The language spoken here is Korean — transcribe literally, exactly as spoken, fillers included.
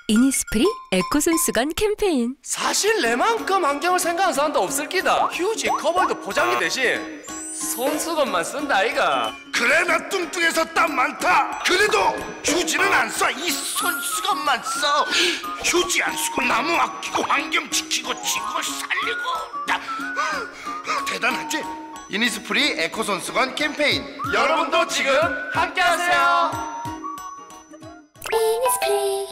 이니스프리 에코손수건 캠페인. 사실 내만큼 환경을 생각하는 사람도 없을 끼다. 휴지, 커버도 포장지 대신 손수건만 쓴다 아이가. 그래, 나 뚱뚱해서 땀 많다. 그래도 휴지는 안 써. 이 손수건만 써. 휴지 안 쓰고 나무 아끼고 환경 지키고 지구 살리고. 나, 대단하지? 이니스프리 에코손수건 캠페인, 여러분도 지금 함께하세요. 이니스프리